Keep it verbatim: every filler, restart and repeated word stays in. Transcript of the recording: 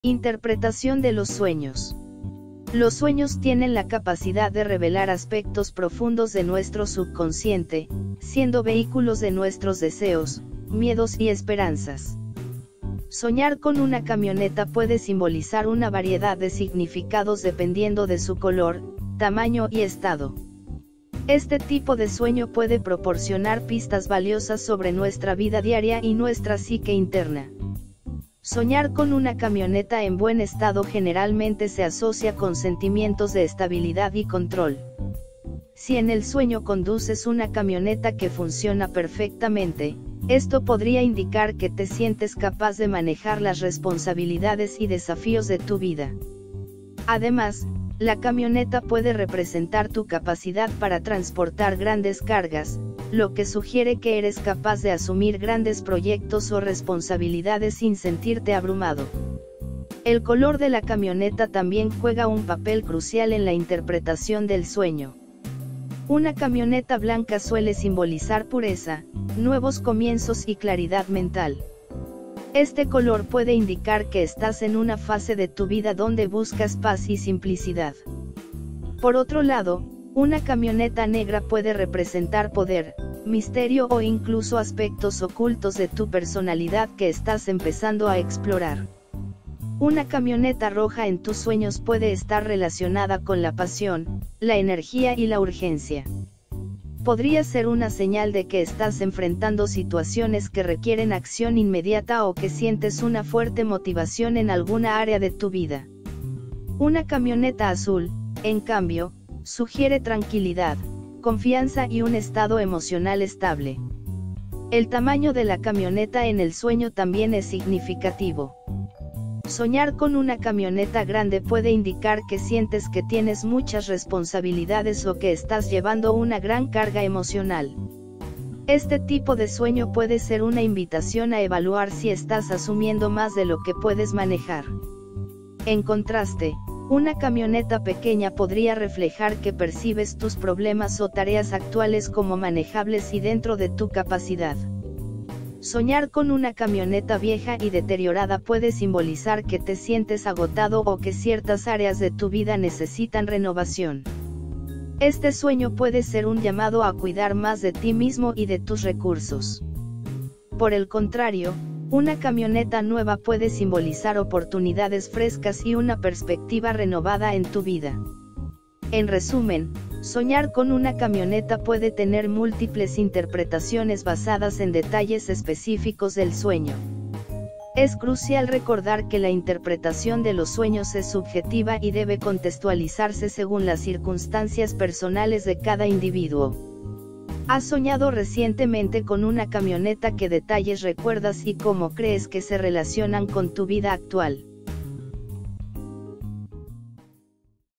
Interpretación de los sueños. Los sueños tienen la capacidad de revelar aspectos profundos de nuestro subconsciente, siendo vehículos de nuestros deseos, miedos y esperanzas. Soñar con una camioneta puede simbolizar una variedad de significados dependiendo de su color, tamaño y estado. Este tipo de sueño puede proporcionar pistas valiosas sobre nuestra vida diaria y nuestra psique interna. Soñar con una camioneta en buen estado generalmente se asocia con sentimientos de estabilidad y control. Si en el sueño conduces una camioneta que funciona perfectamente, esto podría indicar que te sientes capaz de manejar las responsabilidades y desafíos de tu vida. Además, la camioneta puede representar tu capacidad para transportar grandes cargas, lo que sugiere que eres capaz de asumir grandes proyectos o responsabilidades sin sentirte abrumado. El color de la camioneta también juega un papel crucial en la interpretación del sueño. Una camioneta blanca suele simbolizar pureza, nuevos comienzos y claridad mental. Este color puede indicar que estás en una fase de tu vida donde buscas paz y simplicidad. Por otro lado, una camioneta negra puede representar poder, misterio o incluso aspectos ocultos de tu personalidad que estás empezando a explorar. Una camioneta roja en tus sueños puede estar relacionada con la pasión, la energía y la urgencia. Podría ser una señal de que estás enfrentando situaciones que requieren acción inmediata o que sientes una fuerte motivación en alguna área de tu vida. Una camioneta azul, en cambio, sugiere tranquilidad, confianza y un estado emocional estable. El tamaño de la camioneta en el sueño también es significativo. Soñar con una camioneta grande puede indicar que sientes que tienes muchas responsabilidades o que estás llevando una gran carga emocional. Este tipo de sueño puede ser una invitación a evaluar si estás asumiendo más de lo que puedes manejar. En contraste, una camioneta pequeña podría reflejar que percibes tus problemas o tareas actuales como manejables y dentro de tu capacidad. Soñar con una camioneta vieja y deteriorada puede simbolizar que te sientes agotado o que ciertas áreas de tu vida necesitan renovación. Este sueño puede ser un llamado a cuidar más de ti mismo y de tus recursos. Por el contrario, una camioneta nueva puede simbolizar oportunidades frescas y una perspectiva renovada en tu vida. En resumen, soñar con una camioneta puede tener múltiples interpretaciones basadas en detalles específicos del sueño. Es crucial recordar que la interpretación de los sueños es subjetiva y debe contextualizarse según las circunstancias personales de cada individuo. ¿Has soñado recientemente con una camioneta? ¿Qué detalles recuerdas y cómo crees que se relacionan con tu vida actual?